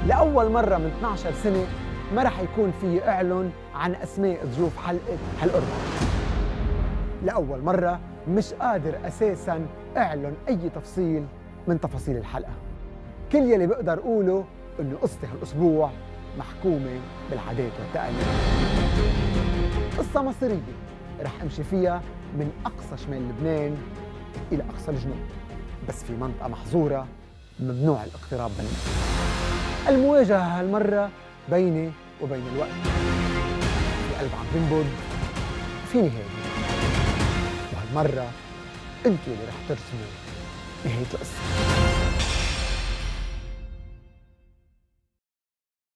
لأول مرة من 12 سنة ما رح يكون في إعلان عن أسماء ضيوف حلقة هالقرب. لأول مرة مش قادر أساساً أعلن أي تفصيل من تفاصيل الحلقة. كل يلي بقدر أقوله إنه قصتي هالأسبوع محكومة بالعادات والتقاليد. قصة مصرية رح أمشي فيها من أقصى شمال لبنان إلى أقصى الجنوب، بس في منطقة محظورة ممنوع الاقتراب منها. المواجهة هالمرة بيني وبين الوقت، في قلب عم بنبض في نهاية، وهالمرة انتوا اللي رح ترسموا نهاية القصة.